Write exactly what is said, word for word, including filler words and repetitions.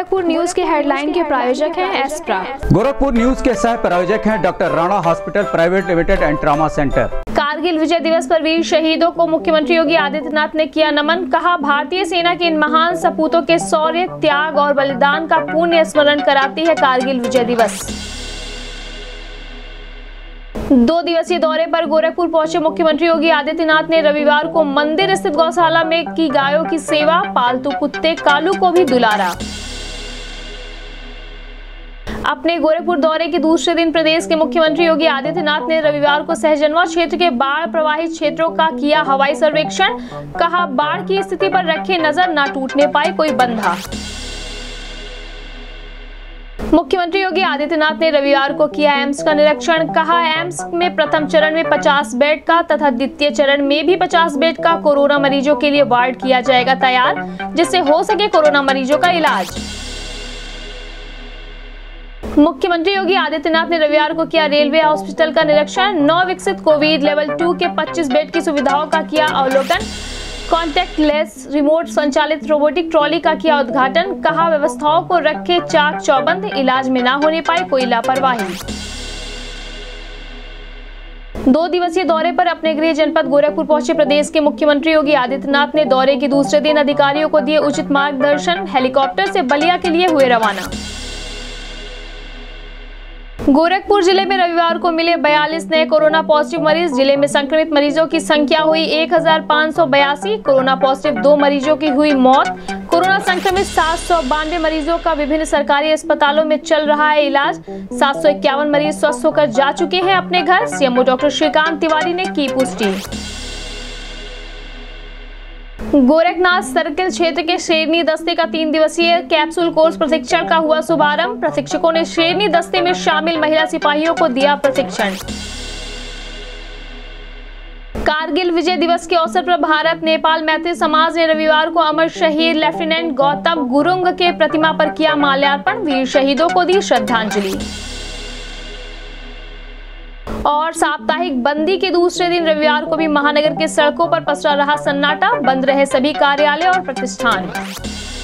Gorakhpur news के headline के प्रायोजक हैं एस्प्रा। गोरखपुर न्यूज के सह प्रायोजक हैं doctor Rana hospital private limited and trauma centre. Kargil Vijay Diwas पर वीर शहीदों को मुख्यमंत्री योगी आदित्यनाथ ने किया नमन। कहा, भारतीय सेना के इन महान सपूतों के शौर्य, त्याग और बलिदान का पुण्य स्मरण कराती है कारगिल विजय दिवस। दो दिवसीय दौरे पर गोरखपुर पहुंचे मुख्यमंत्री योगी आदित्यनाथ ने रविवार को मंदिर स्थित गौशाला में की गायों की सेवा, पालतू कुत्ते कालू को भी दुलारा। अपने गोरखपुर दौरे के दूसरे दिन प्रदेश के मुख्यमंत्री योगी आदित्यनाथ ने रविवार को सहजनवा क्षेत्र के बाढ़ प्रभावित क्षेत्रों का किया हवाई सर्वेक्षण। कहा, बाढ़ की स्थिति पर रखे नजर, ना टूटने पाए कोई बंधा। मुख्यमंत्री योगी आदित्यनाथ ने रविवार को किया एम्स का निरीक्षण। कहा, एम्स में प्रथम चरण में पचास बेड का तथा द्वितीय चरण में भी पचास बेड का कोरोना मरीजों के लिए वार्ड किया जाएगा तैयार, जिससे हो सके कोरोना मरीजों का इलाज। मुख्यमंत्री योगी आदित्यनाथ ने रविवार को किया रेलवे हॉस्पिटल का निरीक्षण। नौ विकसित कोविड लेवल टू के पच्चीस बेड की सुविधाओं का किया अवलोकन। कॉन्टैक्ट लेस रिमोट संचालित रोबोटिक ट्रॉली का किया उद्घाटन। कहा, व्यवस्थाओं को रखे चाक चौबंद, इलाज में ना होने पाए कोई लापरवाही। दो दिवसीय दौरे पर अपने गृह जनपद गोरखपुर पहुंचे प्रदेश के मुख्यमंत्री योगी आदित्यनाथ ने दौरे के दूसरे दिन अधिकारियों को दिए उचित मार्गदर्शन। हेलीकॉप्टर से बलिया के लिए हुए रवाना। गोरखपुर जिले में रविवार को मिले बयालीस नए कोरोना पॉजिटिव मरीज। जिले में संक्रमित मरीजों की संख्या हुई एक हजार पाँच सौ बयासी। कोरोना पॉजिटिव दो मरीजों की हुई मौत। कोरोना संक्रमित सात सौ बानवे मरीजों का विभिन्न सरकारी अस्पतालों में चल रहा है इलाज। सात सौ इक्यावन मरीज स्वस्थ होकर जा चुके हैं अपने घर। सीएमओ डॉक्टर श्रीकांत तिवारी ने की पुष्टि। गोरखनाथ सर्किल क्षेत्र के शेरनी दस्ते का तीन दिवसीय कैप्सूल कोर्स प्रशिक्षण का हुआ शुभारंभ। प्रशिक्षकों ने शेरनी दस्ते में शामिल महिला सिपाहियों को दिया प्रशिक्षण। कारगिल विजय दिवस के अवसर पर भारत नेपाल मैत्री समाज ने रविवार को अमर शहीद लेफ्टिनेंट गौतम गुरुंग के प्रतिमा पर किया माल्यार्पण। वीर शहीदों को दी श्रद्धांजलि। और साप्ताहिक बंदी के दूसरे दिन रविवार को भी महानगर के सड़कों पर पसरा रहा सन्नाटा। बंद रहे सभी कार्यालय और प्रतिष्ठान।